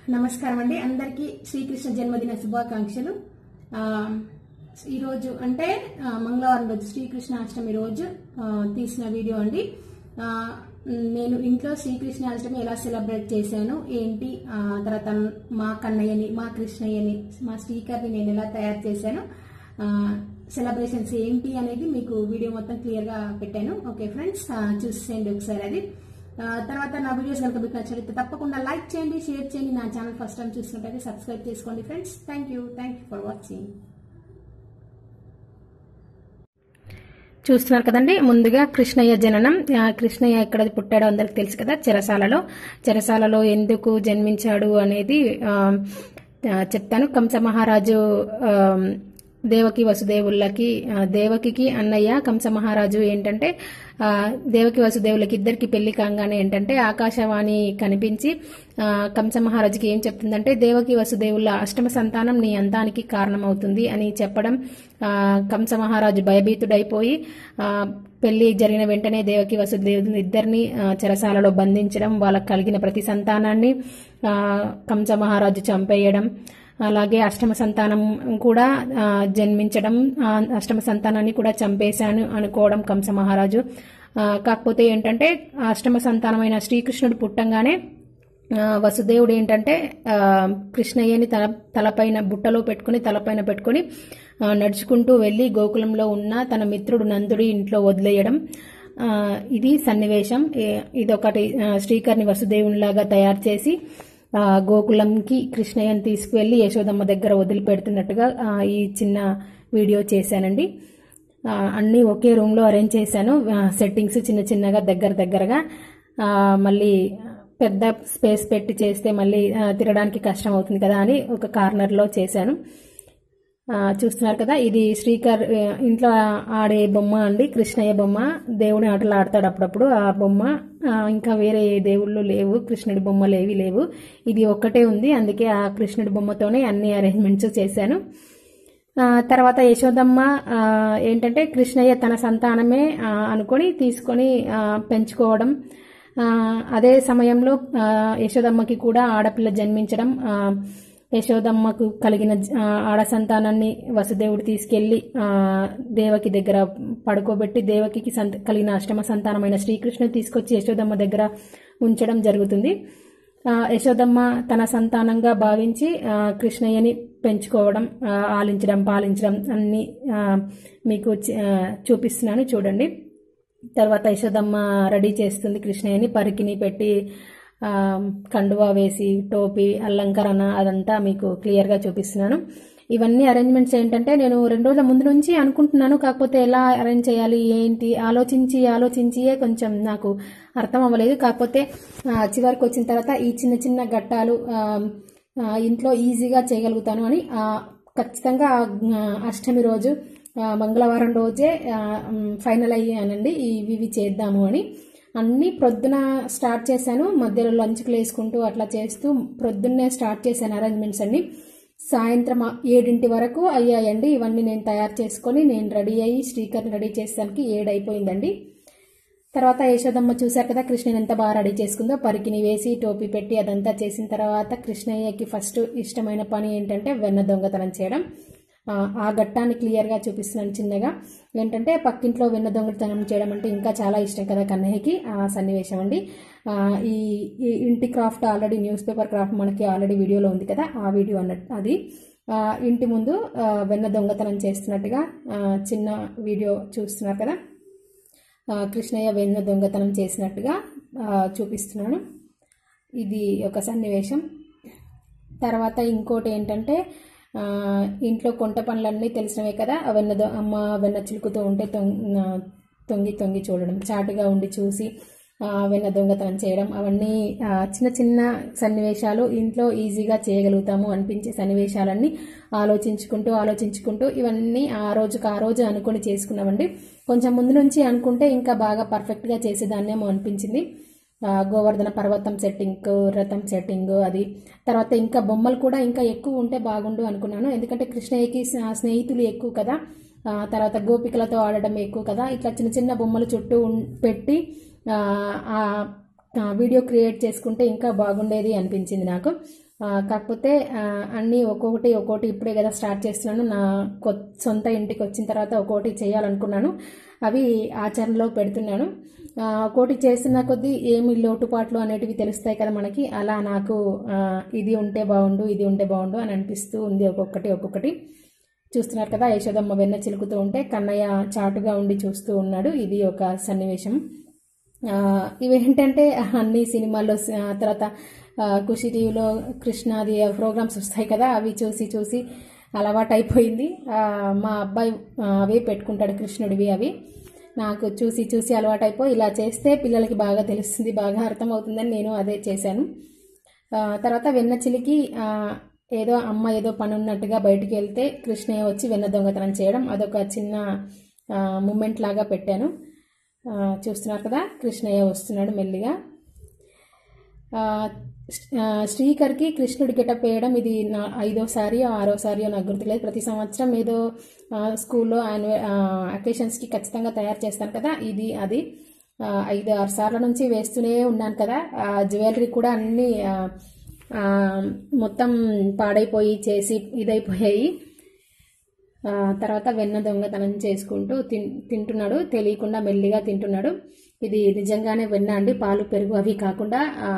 నమస్కారం అండి. అందరికీ శ్రీకృష్ణ జన్మదిన శుభాకాంక్షలు. ఈ రోజు అంటే మంగళవారం రోజు శ్రీకృష్ణాష్టమి రోజు తీసిన వీడియో అండి. నేను ఇంట్లో శ్రీకృష్ణాష్టమి ఎలా సెలబ్రేట్ చేశాను ఏంటి, తర్వాత మా కన్నయ్యని, మా కృష్ణయ్యని, మా స్పీకర్ని నేను ఎలా తయారు చేశాను, సెలబ్రేషన్స్ ఏంటి అనేది మీకు వీడియో మొత్తం క్లియర్ గా పెట్టాను. ఓకే ఫ్రెండ్స్, చూసేయండి ఒకసారి అది. తర్వాత నా వీడియోస్ కనుక మీకు నచ్చినట్లయితే తప్పకుండా లైక్ చేయండి, షేర్ చేయండి. నా ఛానల్ ఫస్ట్ టైం చూసినట్లయితే సబ్స్క్రైబ్ చేసుకోండి friends. Thank you for watching. చూస్తున్నారు కదండి, ముందుగా కృష్ణయ్య జననం. కృష్ణయ్య ఎక్కడ పుట్టాడో అందరికి తెలుసు కదా, చెరసాలలో ఎందుకు జన్మించాడు అనేది చెప్తాను. కంస మహారాజు దేవకి వసుదేవులకి, దేవకికి అన్నయ్య కంస మహారాజు ఏంటంటే, దేవకి వసుదేవులకి ఇద్దరికి పెళ్లి కాగానే ఏంటంటే ఆకాశవాణి కనిపించి కంస మహారాజుకి ఏం చెప్తుందంటే, దేవకి వసుదేవుల అష్టమ సంతానం నీ అంతానికి కారణమవుతుంది అని చెప్పడం. కంస మహారాజు భయభీతుడైపోయి పెళ్లి జరిగిన వెంటనే దేవకి వసుదేవులు ఇద్దరిని చెరసాలలో బంధించడం, వాళ్ళకు కలిగిన ప్రతి సంతానాన్ని కంస మహారాజు చంపేయడం, అలాగే అష్టమ సంతానం కూడా జన్మించడం, అష్టమ సంతానాన్ని కూడా చంపేశాను అనుకోవడం కంస మహారాజు. కాకపోతే ఏంటంటే అష్టమ సంతానమైన శ్రీకృష్ణుడు పుట్టంగానే వసుదేవుడు ఏంటంటే కృష్ణయ్యని తలపైన బుట్టలో పెట్టుకుని తలపైన పెట్టుకుని నడుచుకుంటూ వెళ్లి గోకులంలో ఉన్న తన మిత్రుడు నందుడి ఇంట్లో వదిలేయడం. ఇది సన్నివేశం. ఇదొకటి శ్రీకర్ని వసుదేవునిలాగా తయారు చేసి గోకులంకి కృష్ణయ్యని తీసుకువెళ్లి యశోదమ్మ దగ్గర వదిలిపెడుతున్నట్టుగా ఈ చిన్న వీడియో చేశానండి. అన్ని ఒకే రూమ్ లో అరేంజ్ చేశాను. సెట్టింగ్స్ చిన్న చిన్నగా దగ్గరగా, మళ్ళీ పెద్ద స్పేస్ పెట్టి చేస్తే మళ్ళీ తిరగడానికి కష్టం అవుతుంది కదా అని ఒక కార్నర్ లో చేశాను. చూస్తున్నారు కదా, ఇది శ్రీకర్ ఇంట్లో ఆడే బొమ్మ అండి, కృష్ణయ్య బొమ్మ. దేవుని ఆటలు ఆడతాడు అప్పుడప్పుడు ఆ బొమ్మ. ఇంకా వేరే ఏ దేవుళ్ళు లేవు, కృష్ణుడి బొమ్మలు ఏవి లేవు, ఇది ఒక్కటే ఉంది. అందుకే ఆ కృష్ణుడి బొమ్మతోనే అన్ని అరేంజ్మెంట్స్ చేశాను. తర్వాత యశోదమ్మ ఏంటంటే కృష్ణయ్య తన సంతానమే అనుకొని తీసుకొని పెంచుకోవడం. అదే సమయంలో యశోదమ్మకి కూడా ఆడపిల్ల జన్మించడం. యశోదమ్మకు కలిగిన ఆడ సంతానాన్ని వసుదేవుడు తీసుకెళ్లి దేవకి దగ్గర పడుకోబెట్టి, దేవకి కలిగిన అష్టమ సంతానమైన శ్రీకృష్ణుడు తీసుకొచ్చి యశోదమ్మ దగ్గర ఉంచడం జరుగుతుంది. యశోదమ్మ తన సంతానంగా భావించి కృష్ణయ్యని పెంచుకోవడం, ఆలించడం, పాలించడం అన్ని మీకు చూపిస్తున్నాను చూడండి. తర్వాత యశోదమ్మ రెడీ చేస్తుంది కృష్ణయ్యని, పరికిని పెట్టి కండువా వేసి టోపీ అలంకరణ అదంతా మీకు క్లియర్ గా చూపిస్తున్నాను. ఇవన్నీ అరేంజ్మెంట్స్ ఏంటంటే నేను 2 రోజుల ముందు నుంచి అనుకుంటున్నాను, కాకపోతే ఎలా అరేంజ్ చేయాలి ఏంటి ఆలోచించియే కొంచెం నాకు అర్థం అవ్వలేదు. కాకపోతే చివరికి వచ్చిన తర్వాత ఈ చిన్న చిన్న ఘట్టాలు ఇంట్లో ఈజీగా చేయగలుగుతాను అని ఖచ్చితంగా అష్టమి రోజు మంగళవారం రోజే ఫైనల్ అయ్యానండి. ఇవి చేద్దాము అని అన్ని ప్రొద్దున స్టార్ట్ చేశాను. మధ్యలో లంచ్కి వేసుకుంటూ అట్లా చేస్తూ ప్రొద్దున్నే స్టార్ట్ చేశాను అరేంజ్మెంట్స్ అన్ని. సాయంత్రం 7 వరకు అయ్యాయండి. ఇవన్నీ నేను తయారు చేసుకొని నేను రెడీ అయ్యి శ్రీకర్ని రెడీ చేసేసరికి 7 అయిపోయిందండి. తర్వాత యశోదమ్మ చూశారు కదా కృష్ణయ్య ఎంత బాగా రెడీ చేసుకుందో, పరికిని వేసి టోపీ పెట్టి అదంతా చేసిన తర్వాత కృష్ణయ్యకి ఫస్ట్ ఇష్టమైన పని ఏంటంటే వెన్న దొంగతనం చేయడం. ఆ ఘట్టాన్ని క్లియర్ గా చూపిస్తున్నాను చిన్నగా. ఏంటంటే పక్కింట్లో వెన్న దొంగతనం చేయడం అంటే ఇంకా చాలా ఇష్టం కదా కన్నయ్యకి. ఆ సన్నివేశం అండి. ఈ ఇంటి craft already newspaper craft మనకి ఆల్రెడీ వీడియోలో ఉంది కదా, ఆ వీడియో అన్నట్టు అది. ఇంటి ముందు వెన్న దొంగతనం చేస్తున్నట్టుగా చిన్న వీడియో చూస్తున్నారు కదా, కృష్ణయ్య వెన్న దొంగతనం చేసినట్టుగా చూపిస్తున్నాను. ఇది ఒక సన్నివేశం. తర్వాత ఇంకోటి ఏంటంటే ఇంట్లో కొంట పనులన్నీ తెలిసినవే కదా, అమ్మ వెన్న చిలుకుతూ ఉంటే తొంగి చూడడం, చాటుగా ఉండి చూసి వెన్న దొంగతనం చేయడం, అవన్నీ చిన్న చిన్న సన్నివేశాలు ఇంట్లో ఈజీగా చేయగలుగుతాము అనిపించే సన్నివేశాలన్నీ ఆలోచించుకుంటూ ఇవన్నీ ఆ రోజు అనుకుని చేసుకున్నామండి. కొంచెం ముందు నుంచి అనుకుంటే ఇంకా బాగా పర్ఫెక్ట్ గా చేసేదాన్నేమో అనిపించింది. గోవర్ధన పర్వతం సెట్టింగ్, రథం సెట్టింగ్, అది తర్వాత ఇంకా బొమ్మలు కూడా ఇంకా ఎక్కువ ఉంటే బాగుండు అనుకున్నాను. ఎందుకంటే కృష్ణయ్యకి స్నేహితులు ఎక్కువ కదా, తర్వాత గోపికలతో ఆడడం ఎక్కువ కదా, ఇట్లా చిన్న చిన్న బొమ్మలు చుట్టూ పెట్టి వీడియో క్రియేట్ చేసుకుంటే ఇంకా బాగుండేది అనిపించింది నాకు. కాకపోతే అన్నీ ఒక్కొక్కటి ఇప్పుడే కదా స్టార్ట్ చేస్తున్నాను. నా సొంత ఇంటికి వచ్చిన తర్వాత ఒక్కొక్కటి చేయాలనుకున్నాను. అవి ఆచరణలో పెడుతున్నాను. ఒక్కొక్కటి చేస్తున్న కొద్దీ ఏమి లోటుపాట్లు అనేటివి తెలుస్తాయి కదా మనకి. అలా నాకు ఇది ఉంటే బాగుండు అని అనిపిస్తూ ఉంది ఒక్కొక్కటి. చూస్తున్నారు కదా, యశోదమ్మ వెన్న చిలుకుతూ ఉంటే కన్నయ్య చాటుగా ఉండి చూస్తూ ఉన్నాడు. ఇది ఒక సన్నివేశం. ఇవేంటంటే అన్ని సినిమాల్లో తర్వాత ఖుషి టీవీలో కృష్ణాది ప్రోగ్రామ్స్ వస్తాయి కదా, అవి చూసి అలవాటు అయిపోయింది. మా అబ్బాయి అవే పెట్టుకుంటాడు, కృష్ణుడివి. అవి నాకు చూసి అలవాటు అయిపోయి ఇలా చేస్తే పిల్లలకి బాగా తెలుస్తుంది, బాగా అర్థమవుతుందని నేను అదే చేశాను. తర్వాత వెన్న చిలికి అమ్మ ఏదో పని ఉన్నట్టుగా బయటికి వెళ్తే కృష్ణయ్య వచ్చి వెన్న దొంగతనం చేయడం, అదొక చిన్న మూమెంట్ లాగా పెట్టాను. చూస్తున్నారు కదా, కృష్ణయ్య వస్తున్నాడు మెల్లిగా. శ్రీకర్కి కృష్ణుడి గెటప్ వేయడం ఇది నా 5వ సారి 6వ సారి నాకు గుర్తులేదు. ప్రతి సంవత్సరం ఏదో స్కూల్లో అకేషన్స్కి ఖచ్చితంగా తయారు చేస్తాను కదా, ఇది అది 5-6 సార్ల నుంచి వేస్తూనే ఉన్నాను కదా. జ్యువెలరీ కూడా అన్నీ మొత్తం పాడైపోయి చేసి ఇదైపోయాయి. తర్వాత వెన్న దొంగతనం చేసుకుంటూ తింటున్నాడు, తెలియకుండా మెల్లిగా తింటున్నాడు. ఇది నిజంగానే వెన్న అండి, పాలు పెరుగు అవి కాకుండా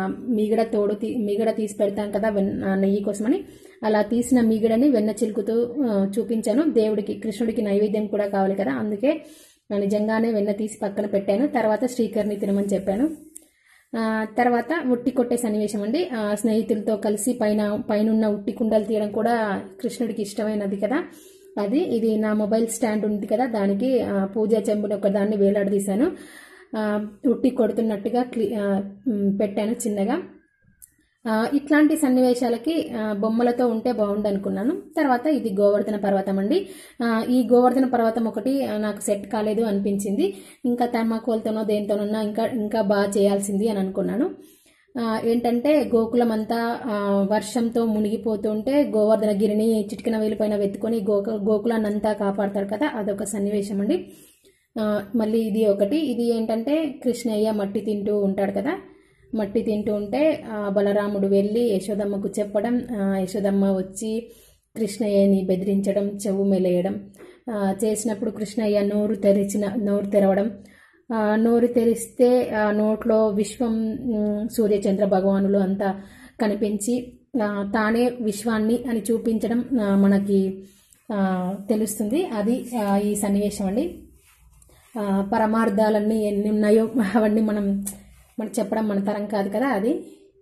మీగడ తీసి పెడతాం కదా నెయ్యి కోసమని. అలా తీసిన మీగడని వెన్న చిలుకుతూ చూపించాను. దేవుడికి కృష్ణుడికి నైవేద్యం కూడా కావాలి కదా, అందుకే నిజంగానే వెన్న తీసి పక్కన పెట్టాను. తర్వాత శ్రీకర్ని తినమని చెప్పాను. తర్వాత ఉట్టి కొట్టే సన్నివేశం అండి. స్నేహితులతో కలిసి పైనున్న ఉట్టి కుండలు తీయడం కూడా కృష్ణుడికి ఇష్టమైనది కదా. ఇది నా మొబైల్ స్టాండ్ ఉంది కదా, దానికి పూజా చెంబుని ఒక దాన్ని వేలాడదీశాను. ఉట్టి కొడుతున్నట్టుగా పెట్టాను చిన్నగా. ఇట్లాంటి సన్నివేశాలకి బొమ్మలతో ఉంటే బాగుండు అనుకున్నాను. తర్వాత ఇది గోవర్ధన పర్వతం అండి. ఈ గోవర్ధన పర్వతం ఒకటి నాకు సెట్ కాలేదు అనిపించింది. ఇంకా థర్మాకోల్తోనో దేనితోనన్నా ఇంకా బాగా చేయాల్సింది అని అనుకున్నాను. ఏంటంటే గోకులం అంతా వర్షంతో మునిగిపోతుంటే గోవర్ధన గిరిని చిటికిన వేలుపైన వెతుకొని గోకులాన్ని అంతా కాపాడతాడు కదా, అదొక సన్నివేశం అండి. మళ్ళీ ఇది ఒకటి. ఇది ఏంటంటే కృష్ణయ్య మట్టి తింటూ ఉంటాడు కదా, మట్టి తింటూ ఉంటే బలరాముడు వెళ్ళి యశోదమ్మకు చెప్పడం, యశోదమ్మ వచ్చి కృష్ణయ్యని బెదిరించడం, చెవు మెలేయడం చేసినప్పుడు కృష్ణయ్య నోరు తెరవడం, నోరు తెరిస్తే నోట్లో విశ్వం సూర్యచంద్ర భగవానులు అంతా కనిపించి తానే విశ్వాన్ని అని చూపించడం మనకి తెలుస్తుంది. అది ఈ సన్నివేశం అండి. పరమార్థాలన్నీ ఎన్ని ఉన్నాయో అవన్నీ మనకు చెప్పడం మన తరం కాదు కదా అది.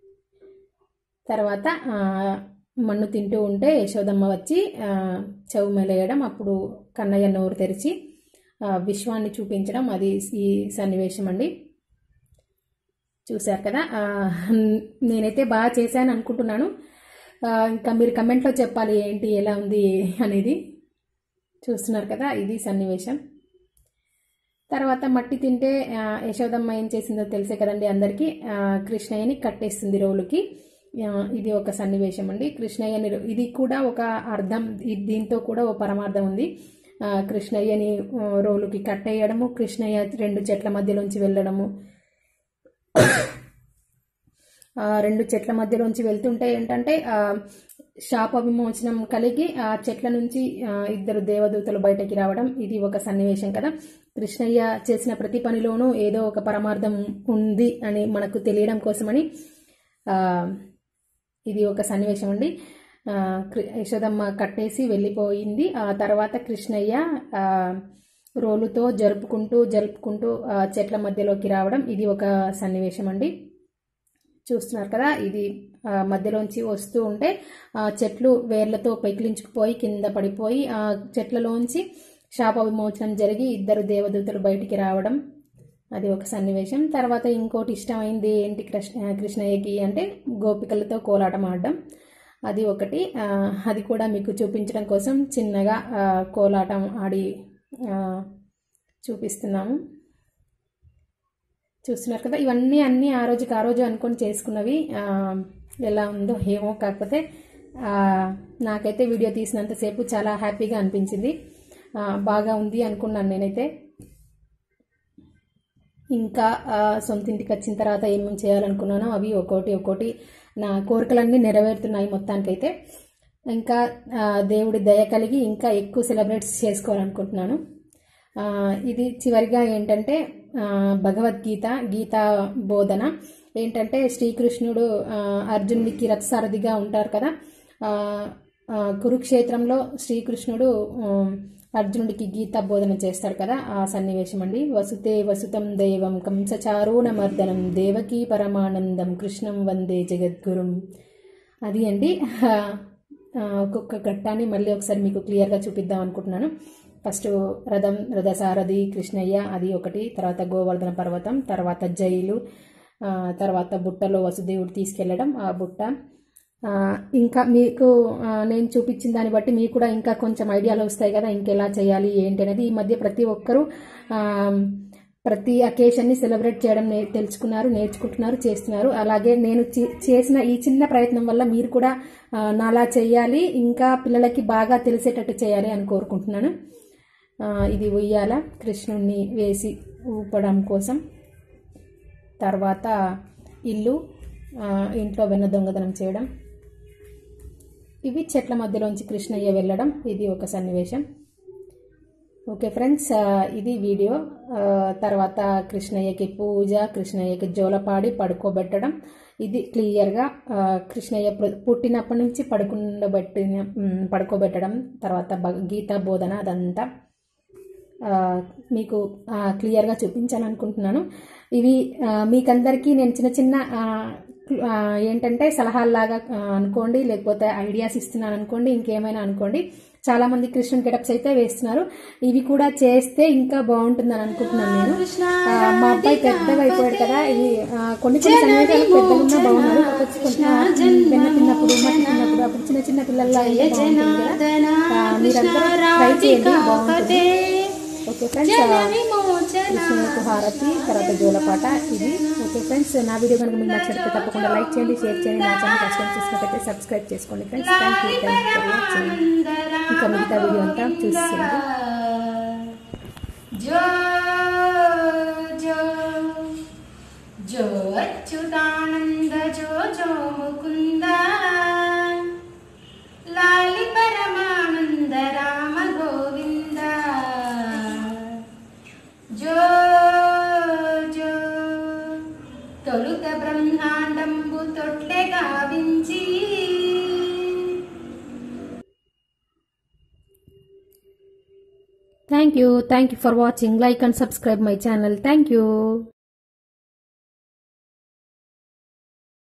తర్వాత మన్ను తింటూ ఉంటే యశోదమ్మ వచ్చి చెవు మెలేయడం, అప్పుడు కన్నయ్య నోరు తెరిచి విశ్వాన్ని చూపించడం, అది ఈ సన్నివేశం అండి. చూశారు కదా, నేనైతే బాగా చేశాను అనుకుంటున్నాను. ఇంకా మీరు కమెంట్లో చెప్పాలి ఏంటి ఎలా ఉంది అనేది. చూస్తున్నారు కదా, ఇది సన్నివేశం. తర్వాత మట్టి తింటే యశోదమ్మ ఏం చేసిందో తెలిసే కదండి అందరికీ, కృష్ణయ్యని కట్టేస్తుంది రోలుకి. ఇది ఒక సన్నివేశం అండి. కృష్ణయ్యని ఇది కూడా ఒక అర్థం, దీంతో కూడా ఒక పరమార్థం ఉంది. కృష్ణయ్యని రోలుకి కట్టేయడము, కృష్ణయ్య 2 చెట్ల మధ్యలోంచి వెళ్ళడము. 2 చెట్ల మధ్యలోంచి వెళ్తుంటే ఏంటంటే శాప విమోచనం కలిగి ఆ చెట్ల నుంచి 2 దేవదూతలు బయటకి రావడం, ఇది ఒక సన్నివేశం కదా. కృష్ణయ్య చేసిన ప్రతి పనిలోనూ ఏదో ఒక పరమార్థం ఉంది అని మనకు తెలియడం కోసమని ఇది ఒక సన్నివేశం అండి. యశోదమ్మ కట్టేసి వెళ్ళిపోయింది. ఆ తర్వాత కృష్ణయ్య రోలుతో జరుపుకుంటూ చెట్ల మధ్యలోకి రావడం, ఇది ఒక సన్నివేశం అండి. చూస్తున్నారు కదా, ఇది మధ్యలోంచి వస్తూ ఉంటే చెట్లు వేర్లతో పెకిలించుకుపోయి కింద పడిపోయి ఆ చెట్లలోంచి శాప విమోచనం జరిగి 2 దేవదూతలు బయటికి రావడం, అది ఒక సన్నివేశం. తర్వాత ఇంకోటి ఇష్టమైంది ఏంటి కృష్ణయ్యకి అంటే గోపికలతో కోలాటం ఆడడం, అది ఒకటి. అది కూడా మీకు చూపించడం కోసం చిన్నగా కోలాటం ఆడి చూపిస్తున్నాము. చూస్తున్నారు కదా, ఇవన్నీ ఆ రోజు అనుకొని చేసుకున్నవి. ఎలా ఉందో ఏమో, కాకపోతే నాకైతే వీడియో తీసినంతసేపు చాలా హ్యాపీగా అనిపించింది, బాగా ఉంది అనుకున్నాను నేనైతే. ఇంకా సొంత ఇంటికి వచ్చిన తర్వాత ఏమేమి చేయాలనుకున్నానో అవి ఒక్కోటి నా కోరికలన్నీ నెరవేరుతున్నాయి మొత్తానికైతే. ఇంకా దేవుడి దయ కలిగి ఇంకా ఎక్కువ సెలబ్రేట్స్ చేసుకోవాలనుకుంటున్నాను. ఇది చివరిగా ఏంటంటే భగవద్గీత గీతా బోధన ఏంటంటే శ్రీకృష్ణుడు అర్జునుడికి రథసారథిగా ఉంటారు కదా. కురుక్షేత్రంలో శ్రీకృష్ణుడు అర్జునుడికి గీతా బోధన చేస్తాడు కదా, ఆ సన్నివేశం అండి. వసుతే వసుతం దేవం కంసచారూణమర్దనం దేవకీ పరమానందం కృష్ణం వందే జగద్గురుం. అది అండి. ఒక్కొక్క ఘట్టాన్ని మళ్ళీ ఒకసారి మీకు క్లియర్గా చూపిద్దాం అనుకుంటున్నాను. ఫస్ట్ రథసారథి కృష్ణయ్య, అది ఒకటి. తర్వాత గోవర్ధన పర్వతం, తర్వాత జైలు, తర్వాత బుట్టలో వసుదేవుడు తీసుకెళ్లడం, ఆ బుట్ట. ఇంకా మీకు నేను చూపించిన దాన్ని బట్టి మీకు కూడా ఇంకా కొంచెం ఐడియాలు వస్తాయి కదా, ఇంకెలా చేయాలి ఏంటి అనేది. ఈ మధ్య ప్రతి ఒక్కరూ ప్రతి అకేషన్ని సెలబ్రేట్ చేయడం నేర్చుకుంటున్నారు, చేస్తున్నారు. అలాగే నేను చేసిన ఈ చిన్న ప్రయత్నం వల్ల మీరు కూడా నాలా చేయాలి, ఇంకా పిల్లలకి బాగా తెలిసేటట్టు చేయాలి అని కోరుకుంటున్నాను. ఇది ఉయ్యాల కృష్ణుణ్ణి వేసి ఊపడం కోసం. తర్వాత ఇల్లు, ఇంట్లో వెన్న దొంగతనం చేయడం. ఇవి చెట్ల మధ్యలోంచి కృష్ణయ్య వెళ్ళడం, ఇది ఒక సన్నివేశం. ఓకే ఫ్రెండ్స్, ఇది వీడియో. తర్వాత కృష్ణయ్యకి పూజ, కృష్ణయ్యకి జోలపాడి పడుకోబెట్టడం, ఇది క్లియర్గా కృష్ణయ్య పుట్టినప్పటి నుంచి పడుకోబెట్టడం, తర్వాత గీతా బోధన, అదంతా మీకు క్లియర్గా చూపించాలనుకుంటున్నాను. ఇవి మీకందరికీ నేను చిన్న చిన్న ఏంటంటే సలహాల్లాగా అనుకోండి, లేకపోతే ఐడియాస్ ఇస్తున్నాను అనుకోండి, ఇంకేమైనా అనుకోండి. చాలా మంది కృష్ణుని గెటప్స్ అయితే వేస్తున్నారు. ఇవి కూడా చేస్తే ఇంకా బాగుంటుందని అనుకుంటున్నాను నేను. మా అబ్బాయి పెద్దగా అయిపోయాడు కదా, ఇవి కొన్ని సన్నివేశాలు పెద్దగా ఉన్నా బాగున్నారు. వెన్న తిన్నప్పుడు, మట్టి తిన్నప్పుడు, అప్పుడు చిన్న చిన్న పిల్లల్లా మీరందరూ ట్రై చేయండి, బాగుంటుంది. ఓకే ఫ్రెండ్స్, కృష్ణునికి హారతి, తర్వాత జోలపాట, ఇది. ఓకే ఫ్రెండ్స్, నా వీడియో కనుక మీకు నచ్చినట్లయితే తప్పకుండా లైక్ చేయండి, షేర్ చేయండి. నా ఛానల్ ఫస్ట్ టైం చూసినట్లయితే సబ్స్క్రైబ్ చేసుకోండి friends. Thank you for watching. ఇంకా మిగతా వీడియో అంతా చూసేయండి. జో జో జో అచ్యుతానంద జో జో ముకుంద లాలి పరమానంద రామ గోవింద. జో జో తొలుత బ్రహ్మాండంబు తొట్లె గావించి. Thank you for watching. Like and subscribe my channel. Thank you.